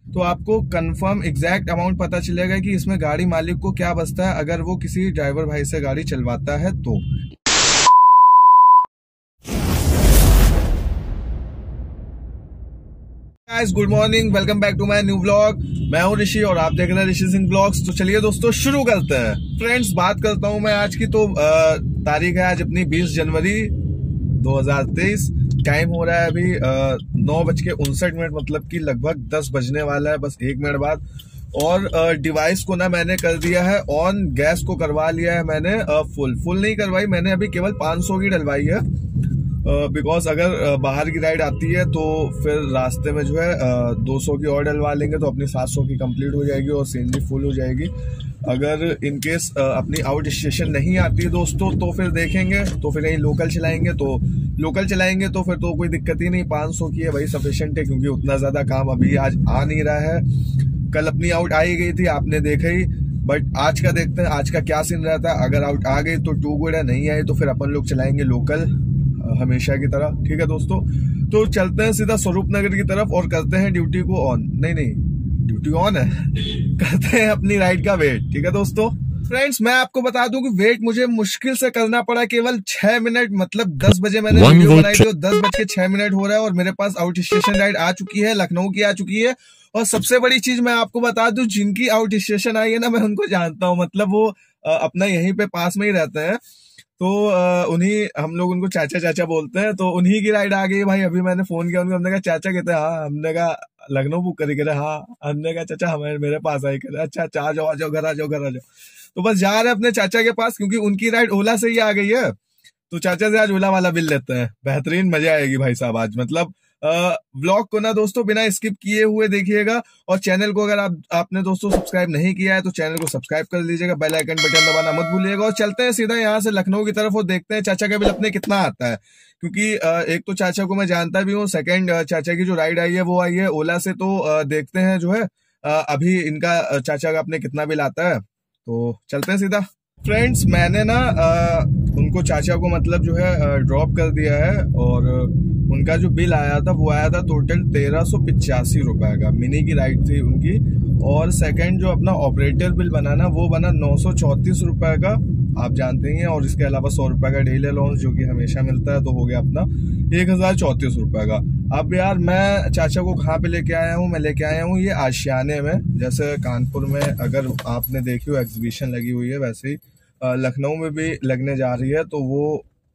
तो आपको confirm exact amount पता चलेगा कि इसमें गाड़ी मालिक को क्या बचता है अगर वो किसी ड्राइवर भाई से गाड़ी चलवाता है तो। Guys good morning, welcome back to my new vlog. मैं हूं ऋषि और आप देख रहे हैं ऋषि सिंह व्लॉग्स। तो चलिए दोस्तों शुरू करते हैं। फ्रेंड्स बात करता हूं मैं आज की। तो तारीख है आज अपनी 20 जनवरी 2023। टाइम हो रहा है अभी 9:59, मतलब कि लगभग 10 बजने वाला है, बस 1 मिनट बाद। और डिवाइस को ना मैंने कर दिया है ऑन, गैस को करवा लिया है मैंने फुल नहीं करवाई मैंने, अभी केवल 500 की डलवाई है। बिकॉज अगर बाहर की राइड आती है तो फिर रास्ते में जो है 200 की और डलवा लेंगे तो अपनी 700 की कंप्लीट हो जाएगी और सीएनजी फुल हो जाएगी। अगर इनकेस अपनी आउट स्टेशन नहीं आती है दोस्तों तो फिर देखेंगे, तो फिर यहीं लोकल चलाएंगे। तो फिर तो कोई दिक्कत ही नहीं, 500 की है वही सफिशिएंट है, क्योंकि उतना ज्यादा काम अभी आज आ नहीं रहा है। कल अपनी आउट आई गई थी, आपने देखा ही, बट आज का देखते हैं आज का क्या सीन रहता है। अगर आउट आ गई तो टू गुड है, नहीं आई तो फिर अपन लोग चलाएंगे लोकल हमेशा की तरह। ठीक है दोस्तों, तो चलते हैं सीधा स्वरूप नगर की तरफ और करते हैं ड्यूटी को ऑन। नहीं ड्यूटी ऑन है करते हैं अपनी राइड का वेट। ठीक है दोस्तों। फ्रेंड्स मैं आपको बता दूं कि वेट मुझे मुश्किल से करना पड़ा केवल 6 मिनट, मतलब 10 बजे मैंने वीडियो बनाई थी और 10:06 हो रहा है और मेरे पास आउट स्टेशन राइड आ चुकी है, लखनऊ की आ चुकी है। और सबसे बड़ी चीज मैं आपको बता दूं, जिनकी आउट स्टेशन आई है ना, मैं उनको जानता हूँ, मतलब वो अपना यहीं पे पास में ही रहते हैं। तो उन्हीं, हम लोग उनको चाचा बोलते हैं, तो उन्हीं की राइड आ गई भाई। अभी मैंने फोन किया उनको, हमने कहा चाचा, कहते हैं हाँ। हमने कहा लखनऊ बुक करी, कहते हाँ। हमने कहा चाचा हमारे मेरे पास आई, कहते अच्छा आ जाओ घर आ जाओ। तो बस जा रहे अपने चाचा के पास, क्योंकि उनकी राइड ओला से ही आ गई है। तो चाचा से आज ओला वाला बिल लेते हैं। बेहतरीन मजा आएगी भाई साहब आज। मतलब व्लॉग को ना दोस्तों बिना स्किप किए हुए देखिएगा। और चैनल को अगर आपने दोस्तों सब्सक्राइब नहीं किया है तो चैनल को सब्सक्राइब कर लीजिएगा, बेल आइकन बटन दबाना मत भूलिएगा। और चलते हैं सीधा यहाँ से लखनऊ की तरफ और देखते हैं चाचा का बिल अपने कितना आता है। क्योंकि एक तो चाचा को मैं जानता भी हूँ, सेकंड चाचा की जो राइड आई है वो आई है ओला से। तो देखते हैं जो है अभी इनका चाचा का अपने कितना बिल आता है। तो चलते हैं सीधा। फ्रेंड्स मैंने ना उनको चाचा को मतलब जो है ड्रॉप कर दिया है और उनका जो बिल आया था वो आया था टोटल 1385 रुपए का। मिनी की राइड थी उनकी। और सेकंड जो अपना ऑपरेटर बिल बना ना, वो बना 934 रुपए का, आप जानते ही हैं। और इसके अलावा 100 रुपए का डेली अलाउंस जो कि हमेशा मिलता है, तो हो गया अपना 1034 रुपए का। अब यार मैं चाचा को कहाँ पे लेके आया हूँ, मैं लेके आया हूँ ये आशियाने में। जैसे कानपुर में अगर आपने देखी हो एग्जीबिशन लगी हुई है, वैसे ही लखनऊ में भी लगने जा रही है, तो वो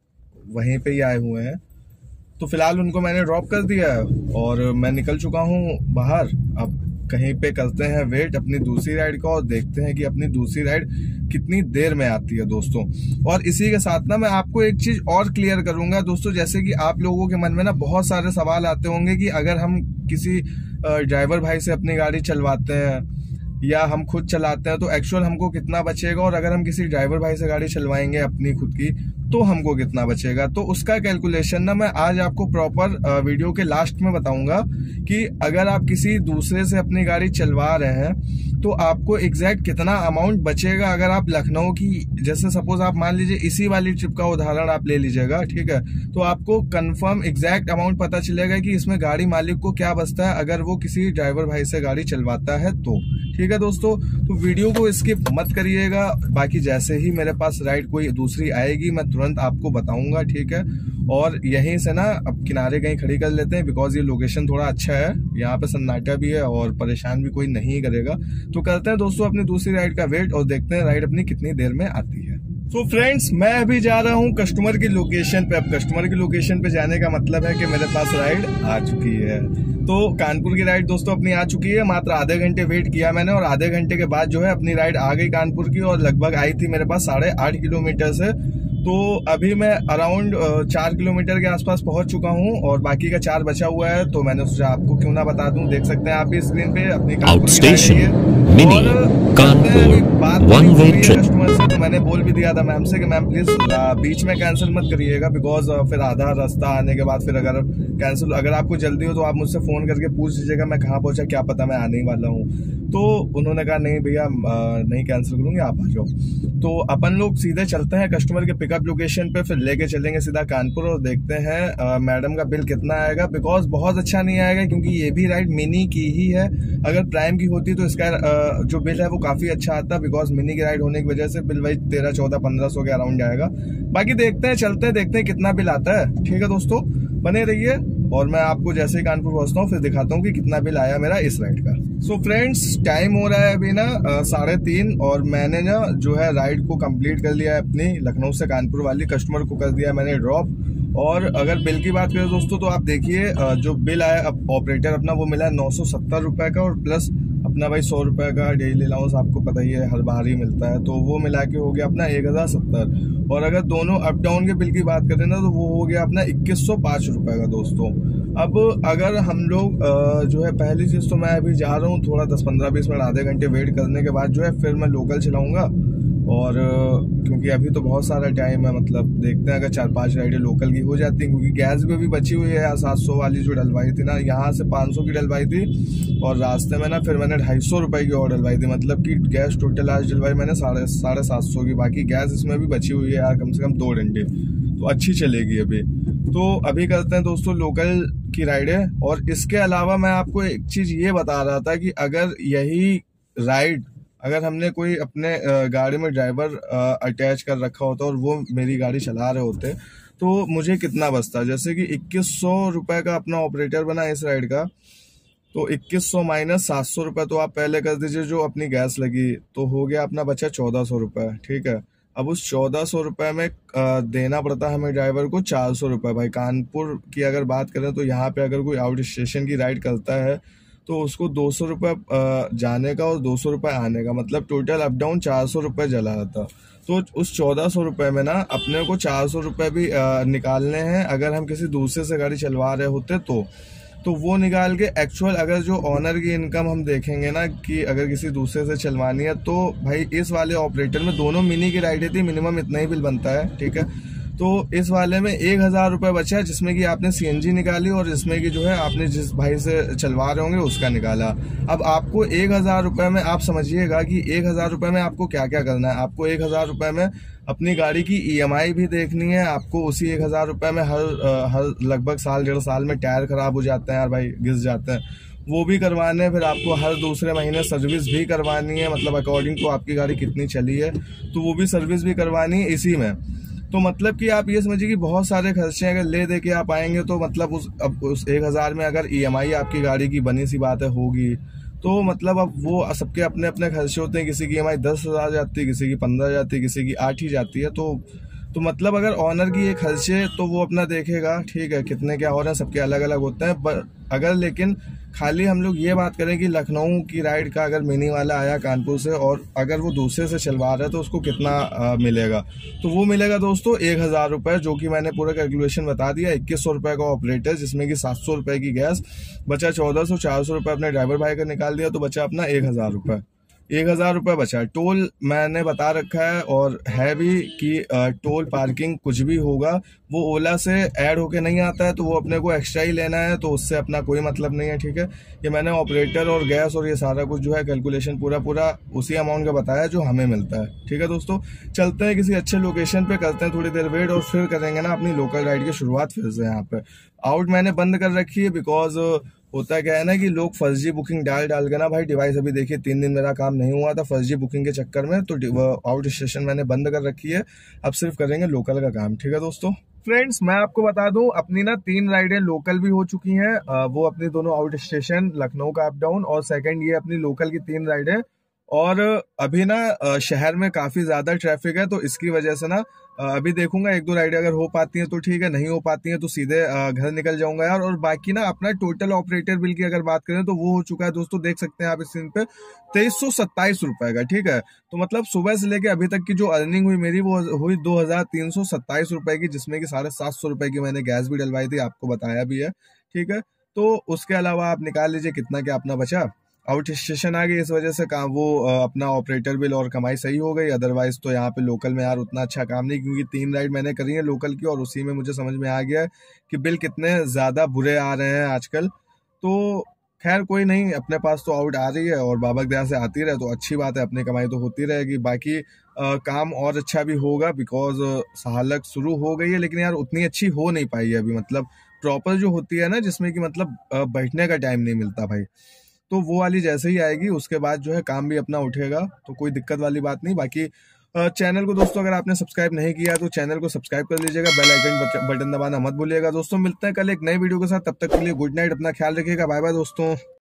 वहीं पे ही आए हुए हैं। तो फिलहाल उनको मैंने ड्रॉप कर दिया है और मैं निकल चुका हूँ बाहर। अब कहीं पे करते हैं वेट अपनी दूसरी राइड का और देखते हैं कि अपनी दूसरी राइड कितनी देर में आती है दोस्तों। और इसी के साथ ना मैं आपको एक चीज और क्लियर करूंगा दोस्तों, जैसे कि आप लोगों के मन में ना बहुत सारे सवाल आते होंगे कि अगर हम किसी ड्राइवर भाई से अपनी गाड़ी चलवाते हैं या हम खुद चलाते हैं तो एक्चुअल हमको कितना बचेगा, और अगर हम किसी ड्राइवर भाई से गाड़ी चलवाएंगे अपनी खुद की तो हमको कितना बचेगा। तो उसका कैलकुलेशन ना मैं आज आपको प्रॉपर वीडियो के लास्ट में बताऊंगा कि अगर आप किसी दूसरे से अपनी गाड़ी चलवा रहे हैं तो आपको एग्जैक्ट कितना अमाउंट बचेगा। अगर आप लखनऊ की, जैसे सपोज आप मान लीजिए इसी वाली ट्रिप का उदाहरण आप ले लीजिएगा, ठीक है, तो आपको कंफर्म एग्जैक्ट अमाउंट पता चलेगा कि इसमें गाड़ी मालिक को क्या बचता है अगर वो किसी ड्राइवर भाई से गाड़ी चलवाता है तो। ठीक है दोस्तों, तो वीडियो को स्किप मत करिएगा। बाकी जैसे ही मेरे पास राइड कोई दूसरी आएगी मैं तुरंत आपको बताऊंगा, ठीक है। और यहीं से ना अब किनारे कहीं खड़ी कर लेते हैं, बिकॉज ये लोकेशन थोड़ा अच्छा है, यहाँ पे सन्नाटा भी है और परेशान भी कोई नहीं करेगा। तो करते हैं दोस्तों अपनी दूसरी राइड का वेट और देखते हैं राइड अपनी कितनी देर में आती है। तो फ्रेंड्स मैं अभी जा रहा हूँ कस्टमर की लोकेशन पे। अब कस्टमर की लोकेशन पे जाने का मतलब है कि मेरे पास राइड आ चुकी है। तो कानपुर की राइड दोस्तों अपनी आ चुकी है। मात्र आधे घंटे वेट किया मैंने और आधे घंटे के बाद जो है अपनी राइड आ गई कानपुर की, और लगभग आई थी मेरे पास 8.5 किलोमीटर से। तो अभी मैं अराउंड 4 किलोमीटर के आसपास पहुंच चुका हूं और बाकी का 4 बचा हुआ है। तो मैंने सोचा आपको क्यों ना बता दूं। देख सकते हैं आप भी स्क्रीन पे अपनी outstation mini Kanpur one way trip. Customer से तो मैंने बोल भी दिया था मैम से कि मैम प्लीज बीच में कैंसिल मत करिएगा, बिकॉज फिर आधा रास्ता आने के बाद फिर अगर कैंसिल, अगर आपको जल्दी हो तो आप मुझसे फोन करके पूछ लीजिएगा मैं कहाँ पहुंचा, क्या पता मैं आने ही वाला हूँ। तो उन्होंने कहा नहीं भैया नहीं कैंसिल करूंगी, आप आ जाओ। तो अपन लोग सीधे चलते हैं कस्टमर के पिकअप लोकेशन पे, फिर लेके चलेंगे सीधा कानपुर और देखते हैं मैडम का बिल कितना आएगा। बिकॉज बहुत अच्छा नहीं आएगा क्योंकि ये भी राइड मिनी की ही है। अगर प्राइम की होती तो इसका जो बिल है वो काफी अच्छा आता, बिकॉज मिनी की राइड होने की वजह से बिल वही 13-14-1500 के अराउंड आएगा। बाकी देखते हैं, चलते हैं, देखते हैं कितना बिल आता है। ठीक है दोस्तों, बने रहिए और मैं आपको जैसे ही कानपुर पहुंचता हूँ फिर दिखाता हूँ कि कितना बिल आया मेरा इस राइड का। सो फ्रेंड्स, टाइम हो रहा है अभी ना 3:30 और मैंने ना जो है राइड को कंप्लीट कर लिया है अपनी लखनऊ से कानपुर वाली। कस्टमर को कर दिया मैंने ड्रॉप। और अगर बिल की बात करें दोस्तों तो आप देखिए जो बिल आया अब ऑपरेटर अपना वो मिला 970 रुपए का, और प्लस अपना भाई 100 रुपए का डेली अलाउंस आपको पता ही है हर बार ही मिलता है, तो वो मिला के हो गया अपना 1070। और अगर दोनों अप डाउन के बिल की बात करें ना तो वो हो गया अपना 2105 रुपए का दोस्तों। अब अगर हम लोग जो है पहली चीज तो मैं अभी जा रहा हूँ थोड़ा 10-15-20 मिनट आधे घंटे वेट करने के बाद जो है फिर मैं लोकल चलाऊंगा। और क्योंकि अभी तो बहुत सारा टाइम है, मतलब देखते हैं अगर 4-5 राइडें लोकल की हो जाती हैं, क्योंकि गैस भी अभी बची हुई है 700 वाली जो डलवाई थी ना, यहाँ से 500 की डलवाई थी और रास्ते में ना फिर मैंने 250 रुपए की और डलवाई थी। मतलब कि गैस टोटल आज डलवाई मैंने 750 की, बाकी गैस इसमें भी बची हुई है यार कम से कम 2 डंडे, तो अच्छी चलेगी अभी। तो अभी करते हैं दोस्तों लोकल की राइडें। और इसके अलावा मैं आपको एक चीज ये बता रहा था कि अगर यही राइड अगर हमने कोई अपने गाड़ी में ड्राइवर अटैच कर रखा होता और वो मेरी गाड़ी चला रहे होते तो मुझे कितना बचता। जैसे कि 2100 रुपए का अपना ऑपरेटर बना इस राइड का, तो 2100 माइनस 700 रुपए तो आप पहले कर दीजिए जो अपनी गैस लगी, तो हो गया अपना बचा 1400 रुपए। ठीक है, अब उस 1400 रुपए में देना पड़ता है हमें ड्राइवर को 400 रुपए। भाई कानपुर की अगर बात करें तो यहाँ पे अगर कोई आउट स्टेशन की राइड करता है तो उसको 200 रुपये जाने का और 200 रुपये आने का, मतलब टोटल अप डाउन 400 रुपये जला रहता। तो उस 1400 रुपये में ना अपने को 400 रुपये भी निकालने हैं अगर हम किसी दूसरे से गाड़ी चलवा रहे होते तो वो निकाल के एक्चुअल अगर जो ऑनर की इनकम हम देखेंगे ना कि अगर किसी दूसरे से चलवानी है तो भाई इस वाले ऑपरेटर में दोनों मिनी की राइडें थी, मिनिमम इतना ही बिल बनता है। ठीक है, तो इस वाले में 1000 रुपये बचा है जिसमें कि आपने सीएनजी निकाली और जिसमें कि जो है आपने जिस भाई से चलवा रहे होंगे उसका निकाला। अब आपको 1000 रुपये में आप समझिएगा कि 1000 रुपये में आपको क्या क्या करना है। आपको 1000 रुपये में अपनी गाड़ी की ईएमआई भी देखनी है, आपको उसी 1000 रुपये में हर लगभग साल 1.5 साल में टायर खराब हो जाते हैं यार भाई, घिस जाते हैं, वो भी करवाने हैं। फिर आपको हर दूसरे महीने सर्विस भी करवानी है, मतलब अकॉर्डिंग टू आपकी गाड़ी कितनी चली है तो वो भी सर्विस भी करवानी है इसी में। तो मतलब कि आप ये समझिए कि बहुत सारे खर्चे अगर ले दे के आप आएंगे तो मतलब उस 1000 में अगर ईएमआई आपकी गाड़ी की बनी सी बात है होगी तो मतलब अब वो सबके अपने अपने खर्चे होते हैं। किसी की ईएमआई 10,000 जाती है, किसी की 15 जाती है, किसी की 8 ही जाती है। तो मतलब अगर ऑनर की ये खर्चे तो वो अपना देखेगा, ठीक है, कितने क्या हो रहे हैं सबके अलग अलग होते हैं। अगर लेकिन खाली हम लोग ये बात करें कि लखनऊ की राइड का अगर मिनी वाला आया कानपुर से और अगर वो दूसरे से चलवा रहा है तो उसको कितना मिलेगा, तो वो मिलेगा दोस्तों 1000 रुपये, जो कि मैंने पूरा कैलकुलेशन बता दिया। 2100 रुपये का ऑपरेटर जिसमें कि 700 रुपये की गैस बचा, 1400, 400 रुपये अपने ड्राइवर भाई का निकाल दिया तो बचा अपना 1000 रुपये। 1000 रुपये बचा। टोल मैंने बता रखा है और है भी कि टोल पार्किंग कुछ भी होगा वो ओला से ऐड होके नहीं आता है, तो वो अपने को एक्स्ट्रा ही लेना है, तो उससे अपना कोई मतलब नहीं है। ठीक है, ये मैंने ऑपरेटर और गैस और ये सारा कुछ जो है कैलकुलेशन पूरा उसी अमाउंट का बताया जो हमें मिलता है। ठीक है दोस्तों, चलते हैं किसी अच्छे लोकेशन पे, करते हैं थोड़ी देर वेट और फिर करेंगे ना अपनी लोकल राइड की शुरुआत फिर से। यहाँ पे आउट मैंने बंद कर रखी है बिकॉज होता क्या है ना कि लोग फर्जी बुकिंग डाल के ना भाई डिवाइस, अभी देखिए 3 दिन मेरा काम नहीं हुआ था फर्जी बुकिंग के चक्कर में, तो आउट स्टेशन मैंने बंद कर रखी है। अब सिर्फ करेंगे लोकल का काम। ठीक है दोस्तों, फ्रेंड्स मैं आपको बता दूं अपनी ना 3 राइडें लोकल भी हो चुकी हैं, वो अपनी दोनों आउट स्टेशन लखनऊ का अप डाउन और सेकंड ये अपनी लोकल की 3 राइडें। और अभी ना शहर में काफी ज्यादा ट्रैफिक है तो इसकी वजह से ना अभी देखूंगा 1-2 राइडें अगर हो पाती हैं तो ठीक है, नहीं हो पाती हैं तो सीधे घर निकल जाऊंगा यार। और बाकी ना अपना टोटल ऑपरेटर बिल की अगर बात करें तो वो हो चुका है दोस्तों, देख सकते हैं आप इस सीन पे 2327 रुपए का। ठीक है, तो मतलब सुबह से लेके अभी तक की जो अर्निंग हुई मेरी वो हुई 2327 रुपए की, जिसमें कि 750 रुपए की मैंने गैस भी डलवाई थी, आपको बताया भी है। ठीक है, तो उसके अलावा आप निकाल लीजिए कितना क्या अपना बचा। आउट स्टेशन आ गई इस वजह से काम वो अपना ऑपरेटर बिल और कमाई सही हो गई। अदरवाइज तो यहाँ पे लोकल में यार उतना अच्छा काम नहीं, क्योंकि 3 राइड मैंने करी है लोकल की और उसी में मुझे समझ में आ गया कि बिल कितने ज्यादा बुरे आ रहे हैं आजकल। तो खैर कोई नहीं, अपने पास तो आउट आ रही है और बाबा की दया से आती रहे तो अच्छी बात है, अपनी कमाई तो होती रहेगी। बाकी काम और अच्छा भी होगा बिकॉज सहालक शुरू हो गई है, लेकिन यार उतनी अच्छी हो नहीं पाई है अभी, मतलब प्रॉपर जो होती है ना, जिसमें कि मतलब बैठने का टाइम नहीं मिलता भाई, तो वो वाली जैसे ही आएगी उसके बाद जो है काम भी अपना उठेगा, तो कोई दिक्कत वाली बात नहीं। बाकी चैनल को दोस्तों अगर आपने सब्सक्राइब नहीं किया तो चैनल को सब्सक्राइब कर लीजिएगा, बेल आइकन बटन दबाना मत भूलिएगा दोस्तों। मिलते हैं कल एक नई वीडियो के साथ, तब तक के लिए गुड नाइट, अपना ख्याल रखिएगा, बाय बाय दोस्तों।